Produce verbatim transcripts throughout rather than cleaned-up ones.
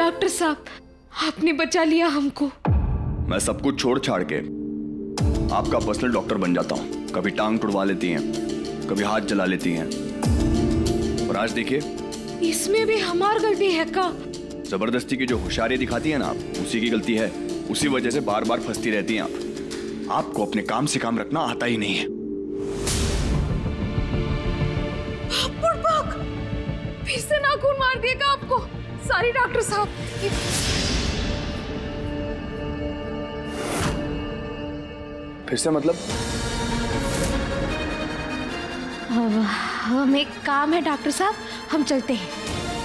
Doctor साहब, आपने बचा लिया हमको। मैं सब कुछ छोड़ छाड़ के आपका पर्सनल डॉक्टर बन जाता हूँ। कभी टांग तुड़वा लेती हैं, कभी हाथ जला लेती हैं, और आज देखिए। इसमें भी हमारी गलती है का? जबरदस्ती की जो होशियारी दिखाती है ना आप, उसी की गलती है। उसी वजह से बार बार फंसती रहती हैं आप। आपको अपने काम से काम रखना आता ही नहीं है। फिर से नाखून मार दिएगा आपको। सॉरी डॉक्टर साहब। फिर से मतलब? हम एक काम है डॉक्टर साहब, हम चलते हैं।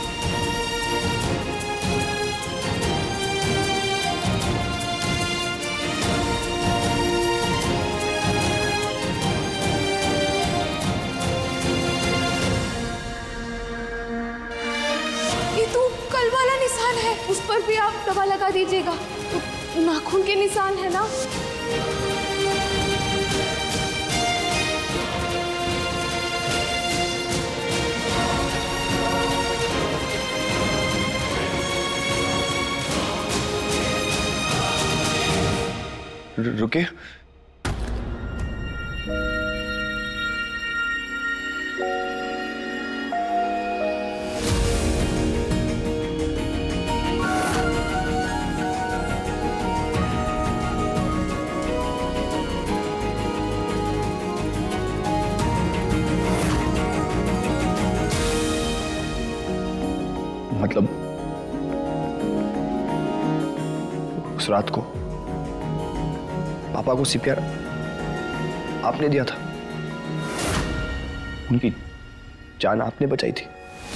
ये तो कल वाला निशान है, उस पर भी आप दवा लगा दीजिएगा। तो नाखून के निशान है ना? रुके। मतलब उस रात को पापा को सीपीआर आपने दिया था, उनकी जान आपने बचाई थी।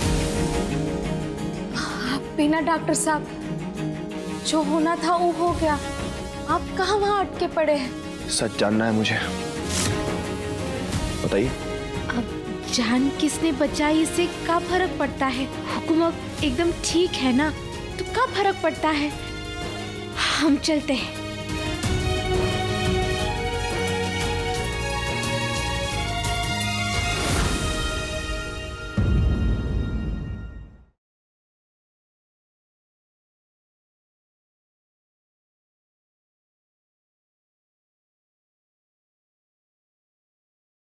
बिना डॉक्टर साहब, जो होना था वो हो गया। आप कहाँ वहां अटके पड़े हैं? सच जानना है मुझे, बताइए। अब जान किसने बचाई इससे क्या फर्क पड़ता है? हुक्म अब एकदम ठीक है ना, तो क्या फर्क पड़ता है? हम चलते हैं।